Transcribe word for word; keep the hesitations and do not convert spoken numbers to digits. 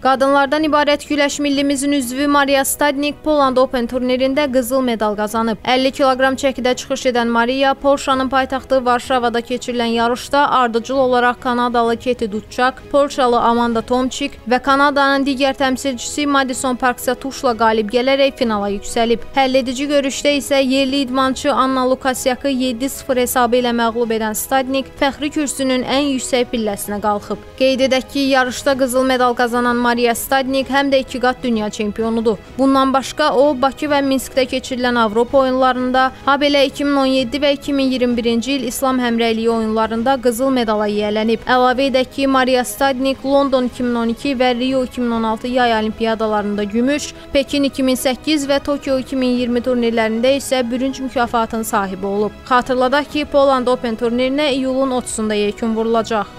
Qadınlardan ibarət güləş millimizin üzvü Mariya Stadnik Poland Open turnirində qızıl medal qazanıb. əlli kiloqram çəkidə çıxış edən Mariya, Polşanın paytaxtı Varşavada keçirilən yarışda ardıcıl olaraq Kanadalı Keti Dutçak, Polşalı Amanda Tomçik və Kanadanın digər təmsilçisi Madison Parks-Tuşla qalib gələrək finala yüksəlib. Həlledici görüşdə isə yerli idmançı Anna Lukasyakı yeddi sıfır hesabı ilə məğlub edən Stadnik fəxri kürsünün ən yüksək pilləsinə qalxıb. Qeyd edək ki, yarışda qızıl medal qazanan Mariya Stadnik həm də iki qat dünya çempiyonudur. Bundan başqa o, Bakı və Minskdə keçirilən Avropa oyunlarında, habelə iki min on yeddi və iki min iyirmi birinci il İslam həmrəyliyi oyunlarında qızıl medala yiyələnib. Əlavə edək ki, Mariya Stadnik London iki min on iki və Rio iki min on altı yay olimpiyadalarında gümüş, Pekin iki min səkkiz və Tokyo iki min iyirmi turnirlərində isə bürünc mükafatın sahibi olub. Xatırladaq ki, Poland Open turnirinə iyulun otuzunda yekun vurulacaq.